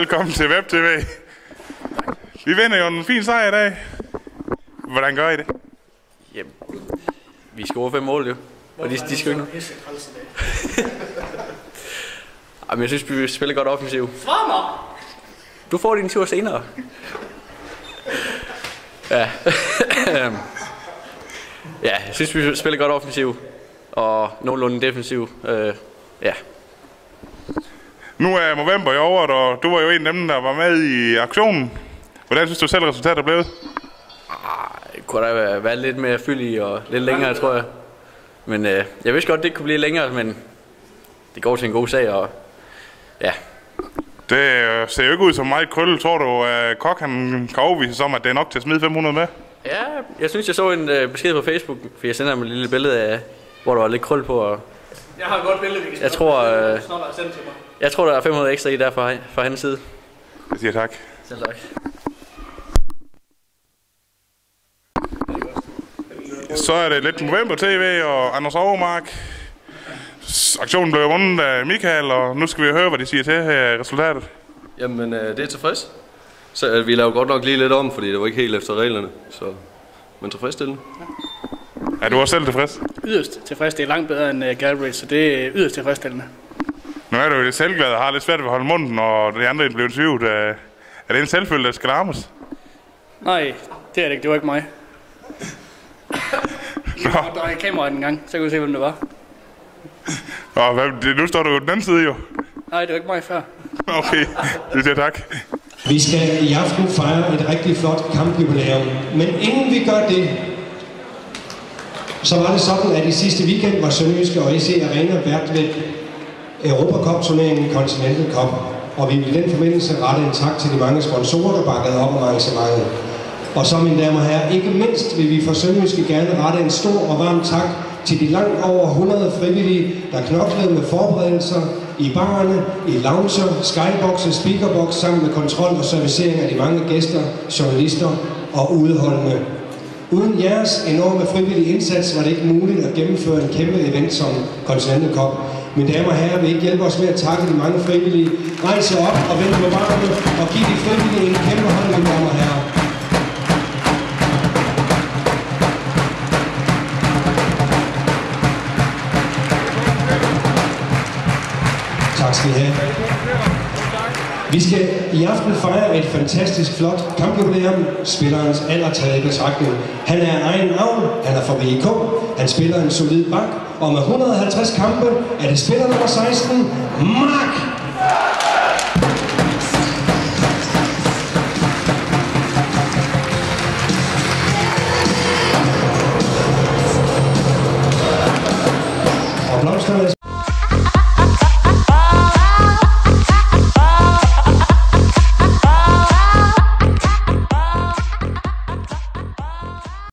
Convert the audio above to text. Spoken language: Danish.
Velkommen til WebTV. Vi vinder jo en fin sejr i dag. Hvordan gør I det? Jamen, vi scorer 5 mål jo. Og de skal ikke. Jamen, jeg synes, vi spiller godt offensivt. Svar mig! Du får din tur senere. Ja. Ja, jeg synes, vi spiller godt offensivt. Og nogenlunde defensivt. Ja. Nu er november i over, og du var jo en af dem, der var med i aktionen. Hvordan synes du selv, resultatet er blevet? Det kunne da være lidt mere fyldig og lidt længere, tror jeg. Men jeg vidste godt, det kunne blive længere, men det går til en god sag, og ja. Det ser jo ikke ud som meget krølle. Tror du, at Kok kan overbevise om, at det er nok til at smide 500 med? Ja, jeg synes, jeg så en besked på Facebook, for jeg sender ham et lille billede af, hvor der var lidt krøl på. Og jeg har et godt billede, vi kan jeg tror, der er 500 ekstra i der fra hans side. Jeg siger tak. Selv tak. Så er det lidt November TV og Anders Overmark. Aktionen blev vundet af Michael, og nu skal vi høre, hvad de siger til resultatet. Jamen, det er tilfreds. Så vi lavede godt nok lige lidt om, fordi det var ikke helt efter reglerne. Så, men tilfredsstillende. Er du også selv tilfreds? Yderst tilfreds. Det er langt bedre end Galbraith, så det er yderst tilfredsstillende. Nu er du jo lidt selvglad og har lidt svært ved at holde munden, og de andre er blevet tvivlet. Er det en selvfølge, der skal larmes? Nej, det er det ikke. Det var ikke mig. Jeg må dreje kameraet en gang, så kan vi se, hvem det var. Nu står du jo den anden side, jo. Nej, det var ikke mig før. Okay, det siger tak. Vi skal i aften fejre et rigtig flot kampjubilæum. Men inden vi gør det, så var det sådan, at i sidste weekend var Sønderjyske og EC Arena vært ved Europacup-turneringen Continental Cup. Og vi vil i den forbindelse rette en tak til de mange sponsorer, der bakkede op om arrangementet. Og så, mine damer og herrer, ikke mindst vil vi fra Sønderjyske gerne rette en stor og varm tak til de langt over 100 frivillige, der knoklede med forberedelser i barerne, i lounger, skyboxe, speakerbox, sammen med kontrol og servicering af de mange gæster, journalister og udeholdende. Uden jeres enorme frivillige indsats var det ikke muligt at gennemføre en kæmpe event som Continental Cup. Mine damer og herrer, vil ikke hjælpe os med at takke de mange frivillige. Rejse op og vende på barerne og give de frivillige en kæmpe hånd, mine damer og herrer. Tak skal I have. Vi skal i aften fejre et fantastisk flot kampjubilæum, spillerens allertaget i betragtning. Han er egen avl, han er fra VIK, han spiller en solid bak, og med 150 kampe er det spiller nummer 16, Mark